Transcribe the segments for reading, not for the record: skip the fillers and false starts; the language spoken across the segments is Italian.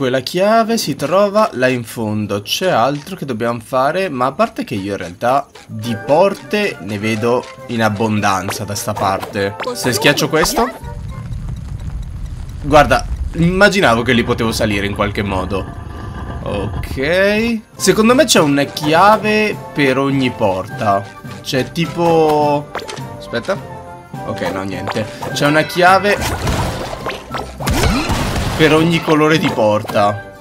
Dunque, la chiave si trova là in fondo. C'è altro che dobbiamo fare? Ma a parte che io in realtà di porte ne vedo in abbondanza da sta parte. Se schiaccio questo, guarda, immaginavo che li potevo salire in qualche modo. Ok. Secondo me c'è una chiave per ogni porta. C'è tipo... Aspetta. Ok, no, niente. C'è una chiave per ogni colore di porta.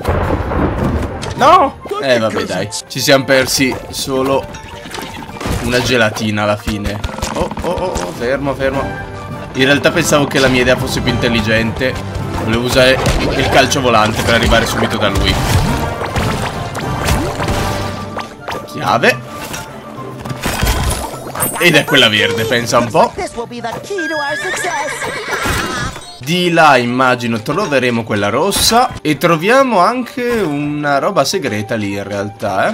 No! Vabbè, dai. Ci siamo persi solo una gelatina alla fine. Oh, fermo. In realtà pensavo che la mia idea fosse più intelligente. Volevo usare il calcio volante per arrivare subito da lui. Chiave. Ed è quella verde, pensa un po'. Di là immagino troveremo quella rossa. E troviamo anche una roba segreta lì in realtà,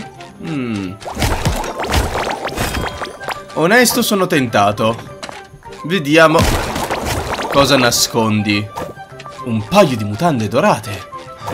Onesto, sono tentato. Vediamo cosa nascondi. Un paio di mutande dorate.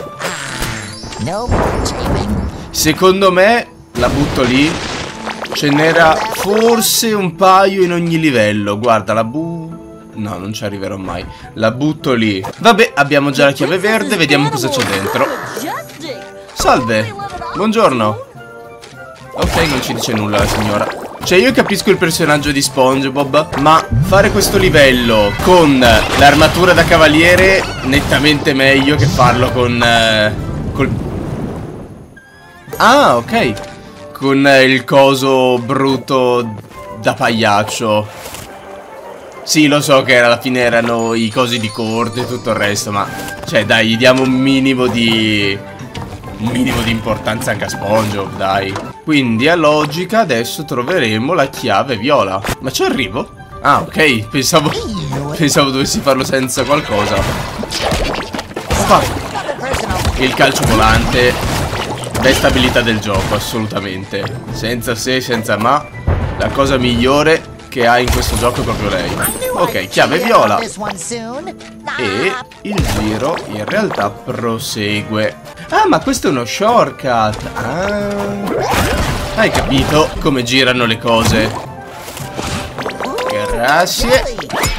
Secondo me la butto lì. Ce n'era forse un paio in ogni livello. Guarda, no, non ci arriverò mai. La butto lì. Vabbè, abbiamo già la chiave verde. Vediamo cosa c'è dentro. Salve. Buongiorno. Ok, non ci dice nulla la signora. Cioè, io capisco il personaggio di SpongeBob, ma fare questo livello con l'armatura da cavaliere nettamente meglio che farlo con Ah, ok. Con il coso brutto da pagliaccio. Sì, lo so che alla fine erano i cosi di corte e tutto il resto, ma cioè dai, gli diamo un minimo di importanza anche a SpongeBob, dai. Quindi a logica adesso troveremo la chiave viola. Ma ci arrivo? Ah, ok, pensavo dovessi farlo senza qualcosa. Opa. Il calcio volante destabilità del gioco, assolutamente. Senza se, senza ma. La cosa migliore che ha in questo gioco è proprio lei. Ok, chiave viola. E il giro in realtà prosegue. Ah, ma questo è uno shortcut. Hai capito come girano le cose? Grazie.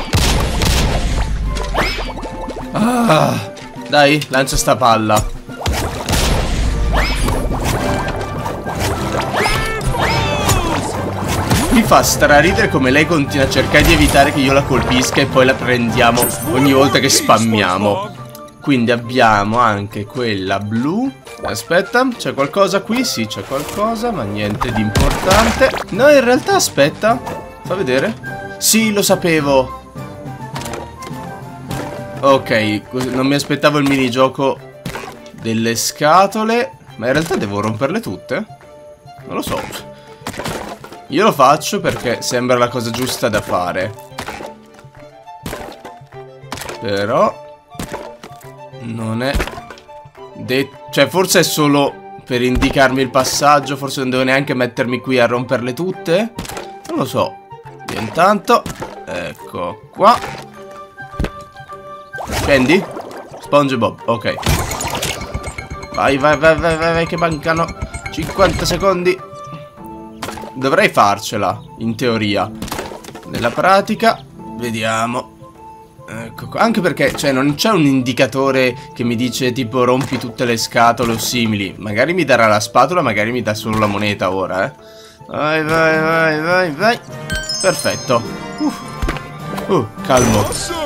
Dai, lancia sta palla. Mi fa straridere come lei continua a cercare di evitare che io la colpisca e poi la prendiamo ogni volta che spammiamo. Quindi abbiamo anche quella blu. Aspetta, c'è qualcosa qui? Sì, c'è qualcosa, ma niente di importante. No, in realtà aspetta, fa vedere. Sì, lo sapevo. Ok, non mi aspettavo il minigioco delle scatole. Ma in realtà devo romperle tutte? Non lo so. Io lo faccio perché sembra la cosa giusta da fare. Però non è cioè forse è solo per indicarmi il passaggio. Forse non devo neanche mettermi qui a romperle tutte. Non lo so. E intanto ecco qua. Scendi SpongeBob, ok. Vai che mancano 50 secondi. Dovrei farcela, in teoria. Nella pratica, vediamo. Ecco qua. Anche perché, cioè, non c'è un indicatore che mi dice tipo rompi tutte le scatole o simili. Magari mi darà la spatola, magari mi dà solo la moneta ora, Vai. Perfetto. Calmo.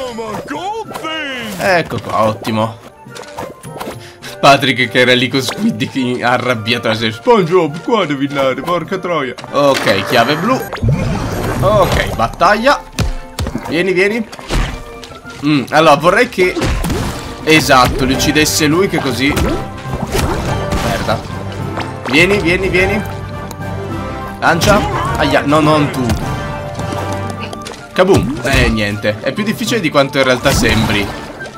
Ecco qua, ottimo. Patrick che era lì con Squiddy arrabbiato a sé. SpongeBob, qua devi andare, porca troia. Ok, chiave blu. Ok, battaglia. Vieni. Allora, vorrei che... Esatto, li uccidesse lui che così... Merda. Vieni. Lancia. Aia, no, non tu. Kaboom. Niente. È più difficile di quanto in realtà sembri.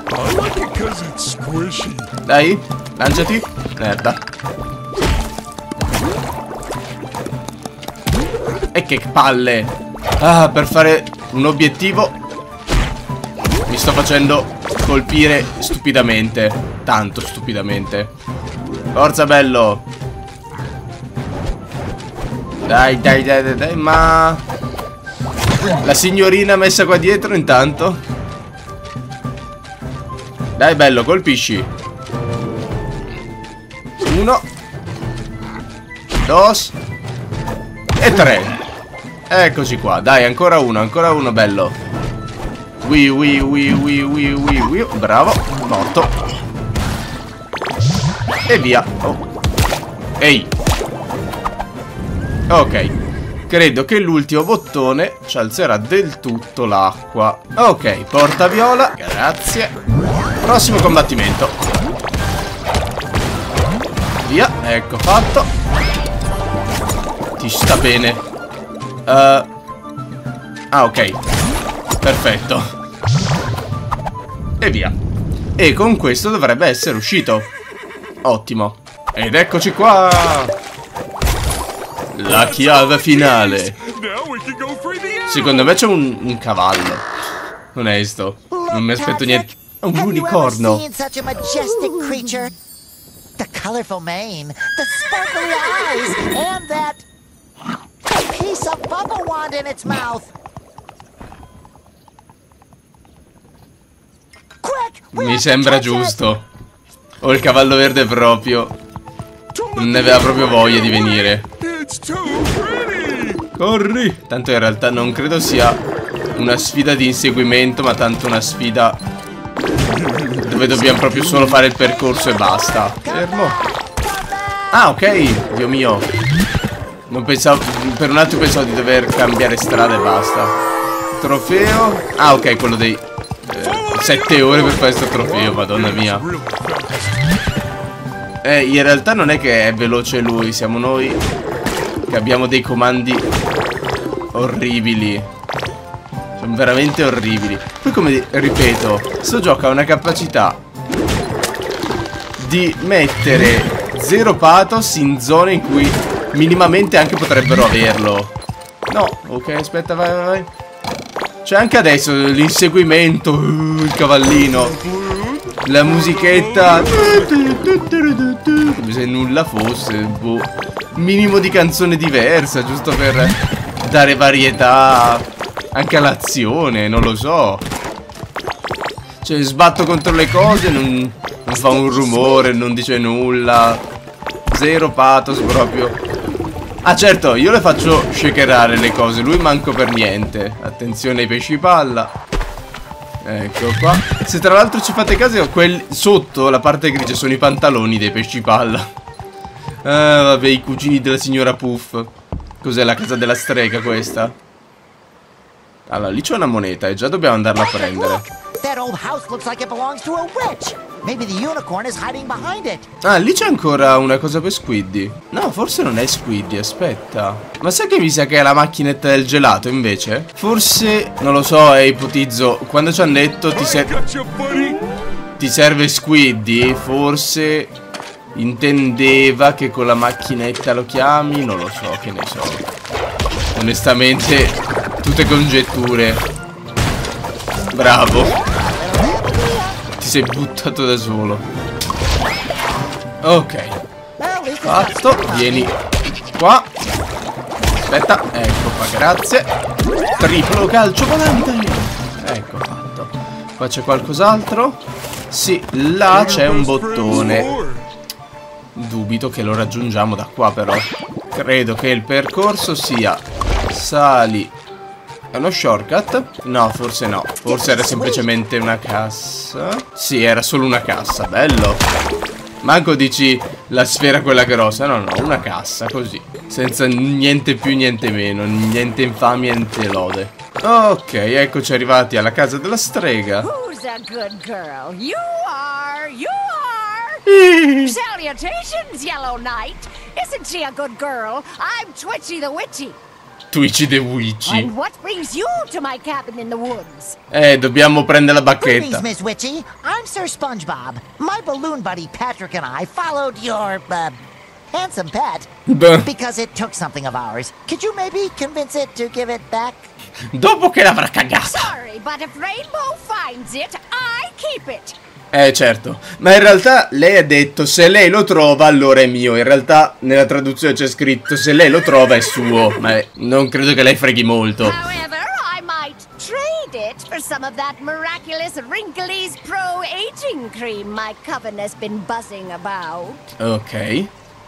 Dai, lanciati. Merda. E che palle. Per fare un obiettivo mi sto facendo colpire stupidamente. Tanto stupidamente. Forza, bello. Dai, dai, dai, dai, dai, ma... La signorina messa qua dietro intanto. Dai, bello, colpisci. 1 2 e 3. Eccoci qua. Dai, ancora uno, bello. Bravo, morto. E via. Oh. Ehi. Ok. Credo che l'ultimo bottone ci alzerà del tutto l'acqua. Ok, porta viola. Grazie. Prossimo combattimento. Via, ecco fatto. Ti sta bene. Ah, ok. Perfetto. E via. E con questo dovrebbe essere uscito. Ottimo. Ed eccoci qua. La chiave finale. Secondo me c'è un cavallo. Onesto. Non mi aspetto niente. Un unicorno. The colorful mane, the sparkly eyes, and that piece of bubble wand in its mouth. Quick, mi sembra giusto. O il cavallo verde proprio. Non ne aveva proprio voglia di venire. Corri! Tanto in realtà non credo sia una sfida di inseguimento, ma tanto una sfida dove dobbiamo proprio solo fare il percorso e basta. Fermo. Ah, ok. Dio mio. Non pensavo. Per un attimo pensavo di dover cambiare strada e basta. Trofeo. Ah, ok, quello dei 7 ore per fare questo trofeo, madonna mia. In realtà non è che è veloce lui, siamo noi che abbiamo dei comandi orribili. Sono veramente orribili. Poi, come ripeto, sto gioco ha una capacità di mettere zero pathos in zone in cui minimamente anche potrebbero averlo. No, ok, aspetta, vai, vai, vai. C'è anche adesso l'inseguimento, il cavallino, la musichetta, come se nulla fosse, boh. Minimo di canzone diversa, giusto per dare varietà anche all'azione, non lo so. Cioè, sbatto contro le cose, non fa un rumore, non dice nulla. Zero pathos proprio. Ah, certo, io le faccio shakerare le cose, lui manco per niente. Attenzione ai pesci palla. Ecco qua. Se tra l'altro ci fate caso, sotto la parte grigia sono i pantaloni dei pesci palla. Ah, vabbè, i cugini della signora Puff. Cos'è, la casa della strega questa? Allora, lì c'è una moneta e già dobbiamo andarla a prendere. Ah, lì c'è ancora una cosa per Squiddy. No, forse non è Squiddy, aspetta. Ma sai che mi sa che è la macchinetta del gelato invece? Forse, non lo so, ipotizzo. Quando ci hanno detto ti serve Squiddy, forse intendeva che con la macchinetta lo chiami. Non lo so, che ne so. Onestamente, tutte congetture. Bravo. Ti sei buttato da solo. Ok. Fatto. Vieni qua. Aspetta. Ecco qua, grazie. Triplo calcio volante. Ecco fatto. Qua c'è qualcos'altro? Sì, là c'è un bottone. Dubito che lo raggiungiamo da qua però. Credo che il percorso sia sali. È uno shortcut? No, forse no. Forse era semplicemente una cassa. Sì, era solo una cassa, bello. Manco dici la sfera quella grossa. No, no, una cassa, così. Senza niente più, niente meno. Niente infamia, niente lode. Ok, eccoci arrivati alla casa della strega. Who's a good girl? You are, you are. Salutations, Yellow Knight. Isn't she a good girl? I'm Twitchy the Witchy. Twitchy the Witchy. And what brings you to my cabin in the woods? Dobbiamo prendere la bacchetta. Greetings, Miss Witchy. I'm Sir SpongeBob. My balloon buddy Patrick and I followed your, handsome pet because it took something of ours. Could you maybe convince it to give it back? Dopo che l'avrà cagata. Sorry, but if Rainbow finds it, I Certo, ma in realtà lei ha detto se lei lo trova allora è mio. In realtà nella traduzione c'è scritto se lei lo trova è suo, ma non credo che lei freghi molto. Trade it for some of that miraculous Wrinkly's Pro Aging Cream my coven has been buzzing about. Ok.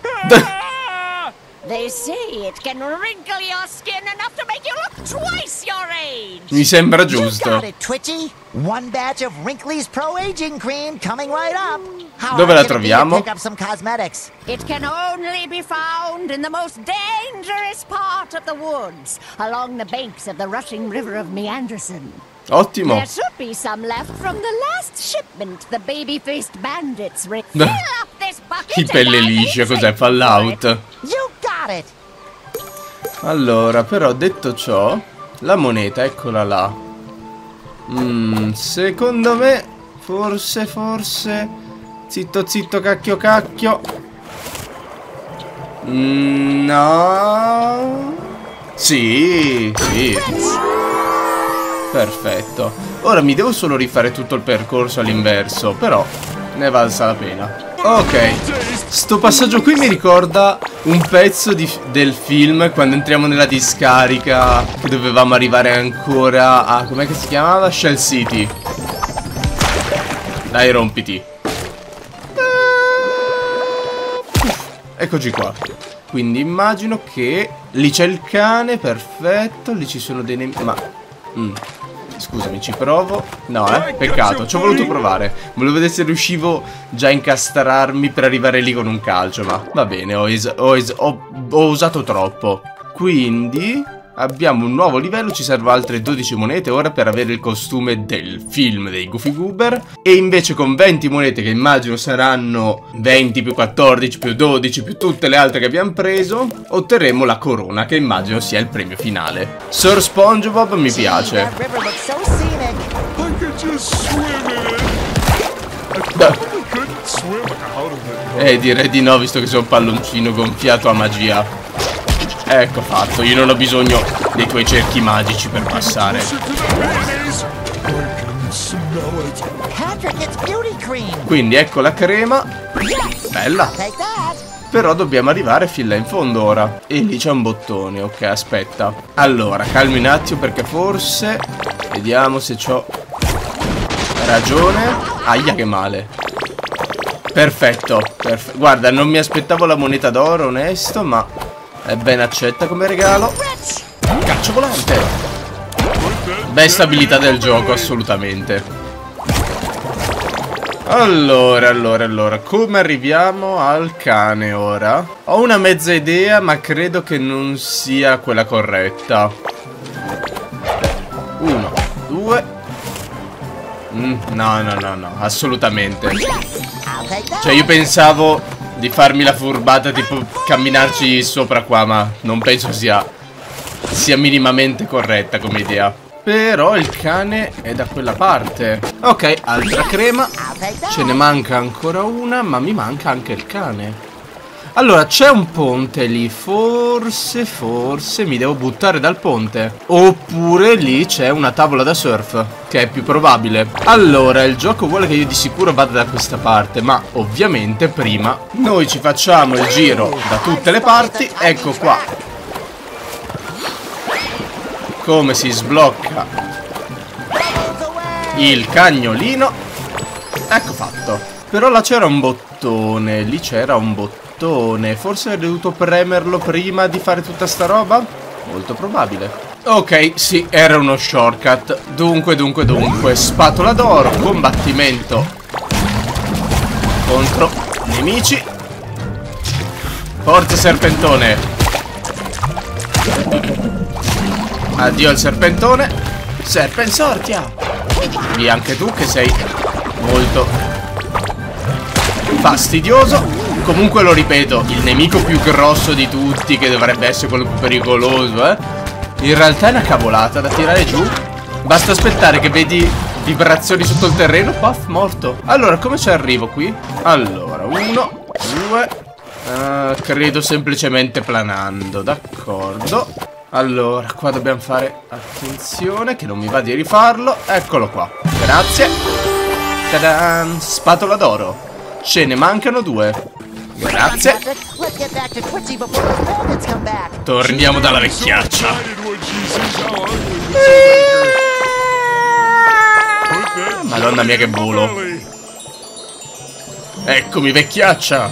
They say it can wrinkle your skin enough to make you look twice your age. Mi sembra giusto. You got it, Twitchy. One batch of Wrinkly's Pro Aging Cream coming right up. Dove la troviamo? Pick up some cosmetics. It can only be found in the most dangerous part of the woods, along the banks of the rushing river of Meanderson. Ottimo. There should be some left from the last shipment the baby-faced bandits fill up this bucket. Chi pelle liscia, cos'è Fallout? You got it. Allora, però detto ciò, la moneta, eccola là. Secondo me, forse. Zitto, zitto, cacchio, cacchio. No. Sì. Perfetto. Ora mi devo solo rifare tutto il percorso all'inverso, però ne è valsa la pena. Ok, sto passaggio qui mi ricorda un pezzo del film quando entriamo nella discarica, che dovevamo arrivare ancora a... com'è che si chiamava? Shell City. Dai, rompiti. Eccoci qua. Quindi immagino che lì c'è il cane, perfetto. Lì ci sono dei nemici. Ma... scusami, ci provo. No, peccato, ci ho voluto provare. Volevo vedere se riuscivo già a incastrarmi per arrivare lì con un calcio. Ma va bene, ho usato troppo. Quindi abbiamo un nuovo livello. Ci servono altre 12 monete ora per avere il costume del film dei Goofy Goober. E invece con 20 monete, che immagino saranno 20 più 14 più 12 più tutte le altre che abbiamo preso, otterremo la corona, che immagino sia il premio finale. Sir SpongeBob mi piace. Direi di no, visto che sono un palloncino gonfiato a magia. Ecco fatto, io non ho bisogno dei tuoi cerchi magici per passare. Quindi ecco la crema. Bella. Però dobbiamo arrivare fin là in fondo ora. E lì c'è un bottone, ok, aspetta. Allora, calmi un attimo perché forse... vediamo se c'ho ragione. Aia, che male. Perfetto, guarda, non mi aspettavo la moneta d'oro, onesto, ma... è ben accetta come regalo. Calcio volante. Besta abilità del gioco, assolutamente. Allora, come arriviamo al cane ora? Ho una mezza idea, ma credo che non sia quella corretta. 1, 2. No, assolutamente. Cioè, io pensavo di farmi la furbata, tipo camminarci sopra qua, ma non penso sia minimamente corretta come idea. Però il cane è da quella parte. Ok, altra crema. Ce ne manca ancora una, ma mi manca anche il cane. Allora, c'è un ponte lì. Forse mi devo buttare dal ponte. Oppure lì c'è una tavola da surf, che è più probabile. Allora, il gioco vuole che io di sicuro vada da questa parte, ma ovviamente prima noi ci facciamo il giro da tutte le parti. Ecco qua come si sblocca il cagnolino. Ecco fatto. Però là c'era un bottone. Lì c'era un bottone. Forse avrei dovuto premerlo prima di fare tutta sta roba? Molto probabile. Ok, sì, era uno shortcut. Dunque, spatola d'oro, combattimento contro nemici. Forza serpentone. Addio al serpentone. Serpensortia. Via anche tu che sei molto fastidioso. Comunque lo ripeto, il nemico più grosso di tutti, che dovrebbe essere quello più pericoloso, in realtà è una cavolata da tirare giù. Basta aspettare che vedi vibrazioni sotto il terreno. Puff, morto. Allora, come ci arrivo qui? Allora, 1, 2. Credo semplicemente planando. D'accordo. Allora, qua dobbiamo fare attenzione, che non mi va di rifarlo. Eccolo qua. Grazie. Ta-da! Spatola d'oro. Ce ne mancano 2. Grazie. Torniamo dalla vecchiaccia. Madonna mia che volo. Eccomi vecchiaccia.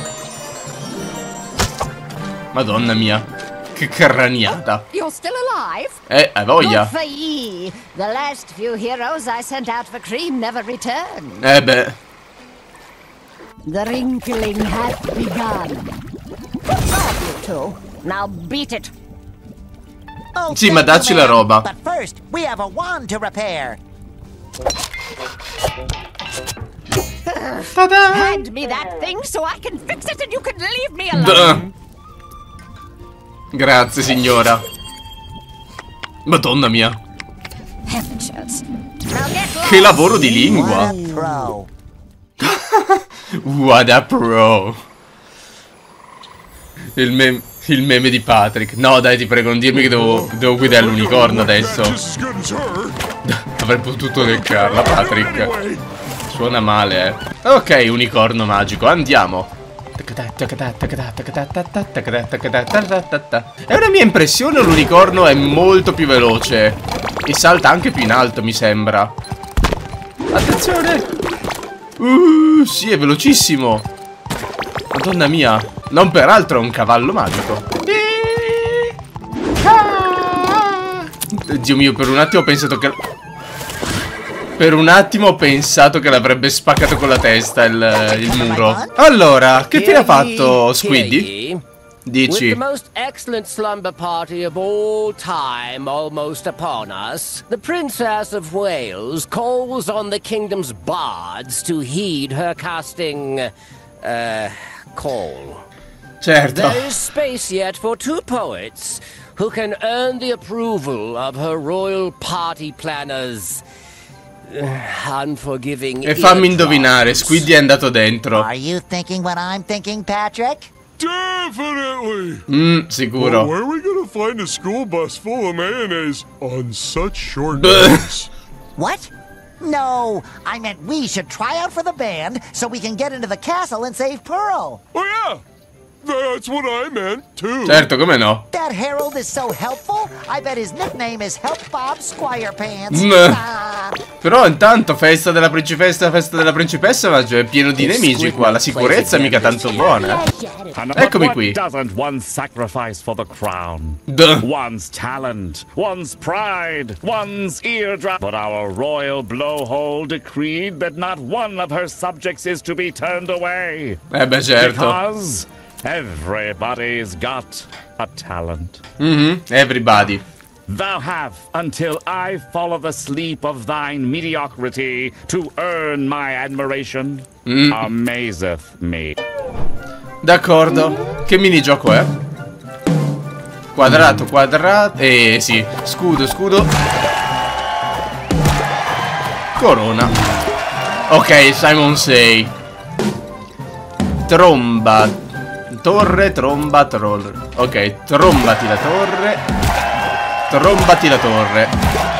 Madonna mia. Che craniata. You're still alive? Hai voglia. Good for ye. The last few heroes I sent out for cream never returned. Beh. The wrinkling hath begun. Love you two. Now beat it. Oh, sì, ma dacci la roba. But first, we have a wand to repair. Hand me that thing so I can fix it and you can leave me alone. Grazie, signora. Madonna mia. Che lavoro di lingua. What a pro. Il meme di Patrick. No, dai, ti prego, non dirmi che devo guidare l'unicorno adesso. Avrei potuto leccarla, Patrick. Suona male, Ok, unicorno magico, andiamo. È una mia impressione, l'unicorno è molto più veloce e salta anche più in alto, mi sembra. Attenzione. Sì, è velocissimo. Madonna mia. Non peraltro è un cavallo magico. Dio mio, per un attimo ho pensato che l'avrebbe spaccato con la testa il muro. Allora, che fine ha fatto Squiddy? Dici. With the most excellent slumber party of all time almost upon us, the Princess of Wales calls on the kingdom's bards to heed her casting, call. Certo. There is space yet for 2 poets who can earn the approval of her royal party planners. Unforgiving. E fammi indovinare, Squiddy è andato dentro. Are you thinking what I'm thinking, Patrick? Definitely! Sicuro. Well, where are we gonna find a school bus full of mayonnaise on such short notice? What? No, I meant we should try out for the band so we can get into the castle and save Pearl. Oh yeah! That's what I meant, too. Certo, come no? That Harold is so helpful, I bet his nickname is Help Bob Squire Pants. Però intanto festa della principessa, ma è pieno di nemici qua. La sicurezza è mica tanto buona. Eccomi qui. Doesn't one sacrifice for the crown? One's talent, one's pride, one's eardrum. But our royal blowhole decreed that not one of her subjects is to be turned away. Beh, certo. Because everybody's got a talent. Everybody. Thou have until I follow the sleep of thine mediocrity to earn my admiration. Amazeth me. D'accordo. Che minigioco è? Quadrato, quadrato. Sì. Scudo, scudo. Corona. Ok, Simon Say. Tromba. Torre, tromba, troll. Ok, trombati la torre. Trombati la torre.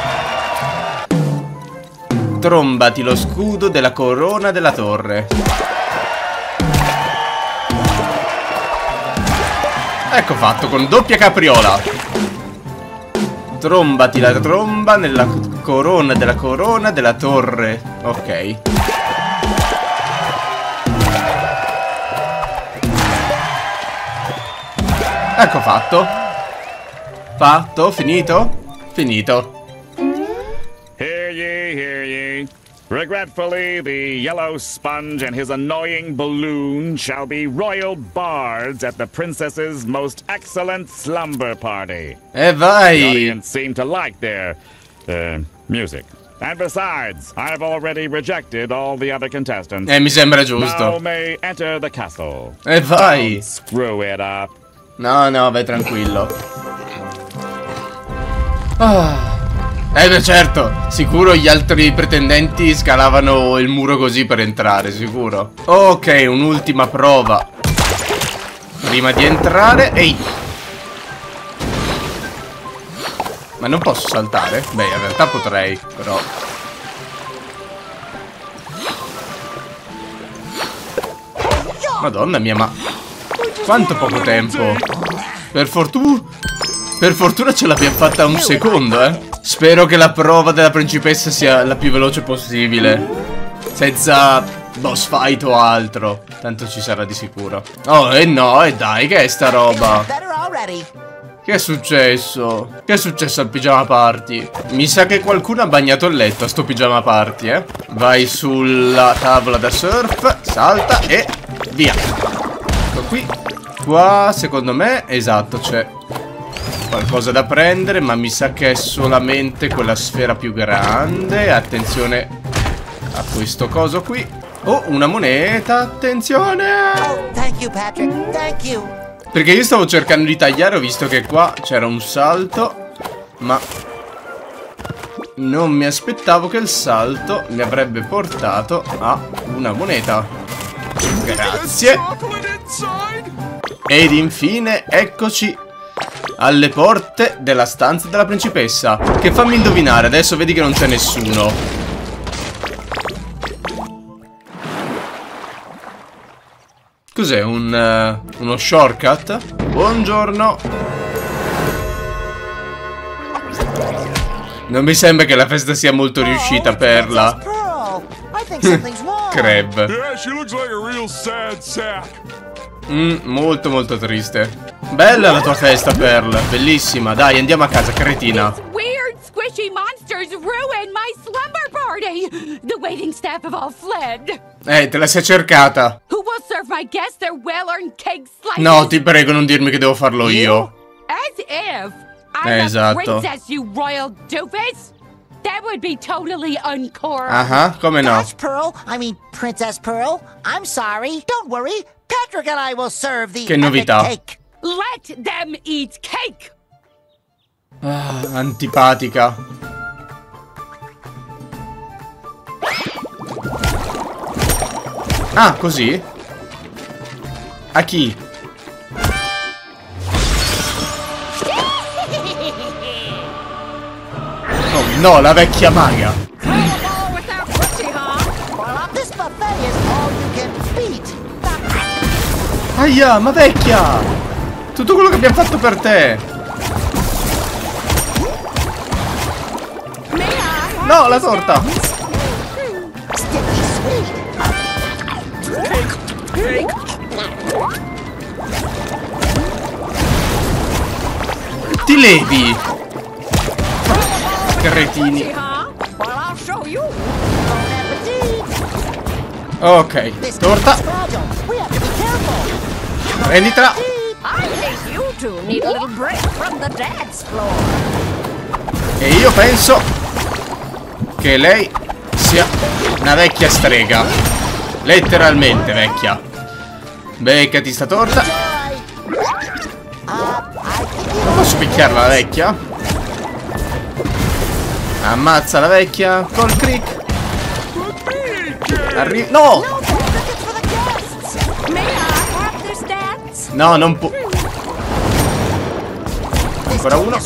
Trombati lo scudo della corona della torre. Ecco fatto, con doppia capriola. Trombati la tromba nella corona della torre. Ok. Ecco fatto. Fatto, finito? Finito. Hear ye, hear ye. Regretfully, the yellow sponge and his annoying balloon shall be royal bards at the princess's most excellent slumber party. E The vai! audience seem to like their music. And besides, I've already rejected all the other contestants. Mi sembra Now giusto. may enter the castle. E vai! Don't screw it up. No, no, vai tranquillo. Beh, certo. Sicuro gli altri pretendenti scalavano il muro così per entrare, sicuro. Ok, un'ultima prova prima di entrare. Ehi! Ma non posso saltare? Beh, in realtà potrei, però. Madonna mia, ma quanto poco tempo. Per fortuna ce l'abbiamo fatta un secondo, eh. Spero che la prova della principessa sia la più veloce possibile, senza boss fight o altro. Tanto ci sarà di sicuro. Oh, e no, e dai, che è sta roba? Che è successo? Che è successo al pigiama party? Mi sa che qualcuno ha bagnato il letto a sto pigiama party, eh. Vai sulla tavola da surf, salta e via. Ecco qui. Qua, secondo me, esatto, c'è qualcosa da prendere, ma mi sa che è solamente quella sfera più grande. Attenzione a questo coso qui. Oh, una moneta, attenzione! Oh, thank you, Patrick, thank you. Perché io stavo cercando di tagliare, ho visto che qua c'era un salto, ma non mi aspettavo che il salto mi avrebbe portato a una moneta. Grazie. Ed infine, eccoci alle porte della stanza della principessa. Che fammi indovinare, adesso vedi che non c'è nessuno. Cos'è? Uno shortcut? Buongiorno. Non mi sembra che la festa sia molto riuscita, Perla. Crab. Molto molto triste. Bella la tua festa, Pearl. Bellissima. Dai, andiamo a casa, cretina. Squishy monsters ruined my slumber party. The waiting staff have all fled. Te la sei cercata. Who will serve my guests their well-earned cake slices? No, ti prego, non dirmi che devo farlo io. As if I'm esatto. a princess, you royal doofus. That would be totally uncool. Come no? Gosh, Pearl, I mean Princess Pearl, I'm sorry. Don't worry, Patrick and I will serve the epic cake. Let them eat cake. Antipatica. Ah, così? A chi? Oh no, la vecchia maga. Aia, ma vecchia! Tutto quello che abbiamo fatto per te! No, la torta! Ti levi! Cretini! Ok, torta! Prenditela! E io penso che lei sia una vecchia strega. Letteralmente vecchia. Beccati sta torta. Non posso picchiarla la vecchia? Ammazza la vecchia col crick. No! No, non può. Ancora uno.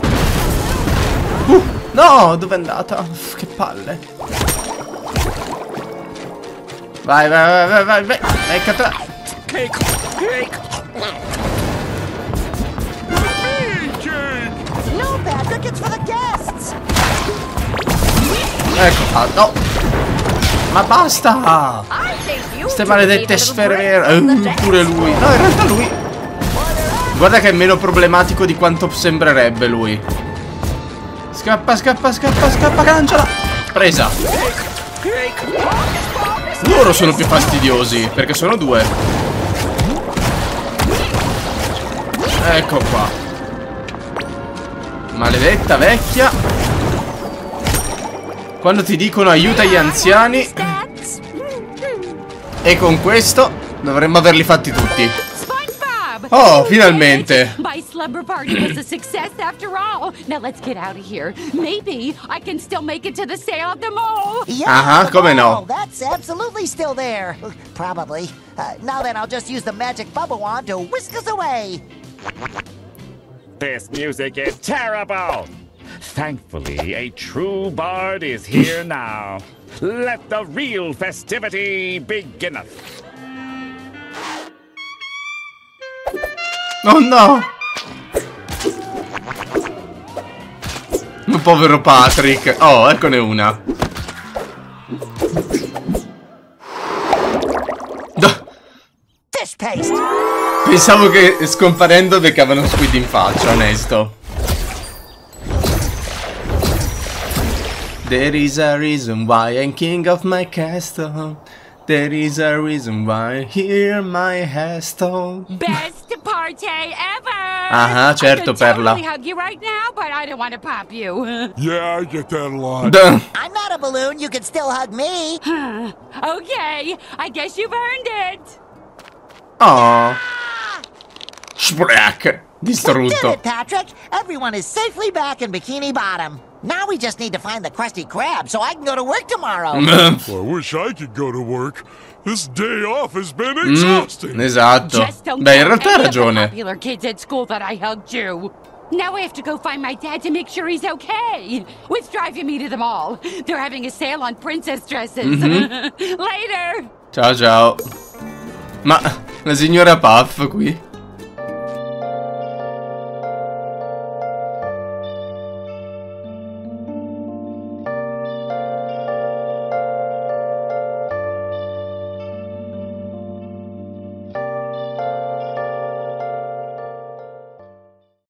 No, dove è andata? Uff, che palle. Vai, vai, vai, vai, vai. Beccatela. Ecco, no. Ma basta. Queste maledette sfere vere. Pure lui. No, in realtà lui. Guarda che è meno problematico di quanto sembrerebbe lui. Scappa, scappa, scappa, scappa, canciola. Presa. Loro sono più fastidiosi, perché sono due. Ecco qua. Maledetta vecchia. Quando ti dicono aiuta gli anziani. E con questo dovremmo averli fatti tutti. Oh, finalmente. My slumber party was a success after all. Now let's get out of here. Maybe I can still make it to the sale at the mall. Yeah, come no? That's absolutely still there. Probably. Now then, I'll just use the magic bubble wand to whisk us away. This music is terrible. Thankfully, a true bard is here now. Let the real festivity beginneth. Oh no! Povero Patrick. Oh, eccone una. Pensavo che scomparendo beccavano Squid in faccia, onesto. There is a reason why I'm king of my castle. There is a reason why here my castle. Best party ever! Ah, certo, Perla. I could totally hug you right now, but I don't want to pop you. Yeah, I get that a lot. I'm not a balloon, you can still hug me. Okay, I guess you've earned it. Oh. Sbrack. Distrutto. We did it, Patrick. Everyone is safely back in Bikini Bottom. Now we just need to find the Krusty Krab so I can go to work tomorrow. Well, I wish I could go to work. This day off has been exhausting. Esatto. Beh, in realtà ha ragione. Popular kids at school that I hugged you. Now I have to go find my dad to make sure he's okay. With driving me to the mall. They're having a sale on princess dresses. Later. Ciao ciao. Ma la signora Puff qui?